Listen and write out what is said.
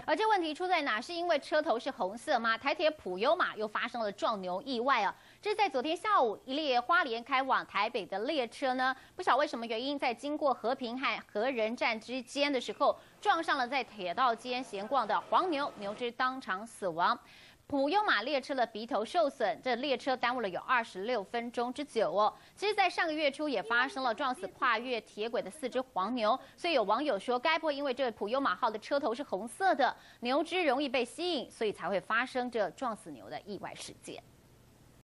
而这问题出在哪？是因为车头是红色吗？台铁普悠玛又发生了撞牛意外啊！这是在昨天下午，一列花莲开往台北的列车呢，不晓为什么原因，在经过和平和和仁站之间的时候，撞上了在铁道间闲逛的黄牛，牛只当场死亡。普悠玛列车的鼻头受损，这列车耽误了有26分钟之久哦。其实，在上个月初也发生了撞死跨越铁轨的4只黄牛，所以有网友说，该不会因为这普悠玛号的车头是红色的，牛只容易被吸引，所以才会发生这撞死牛的意外事件。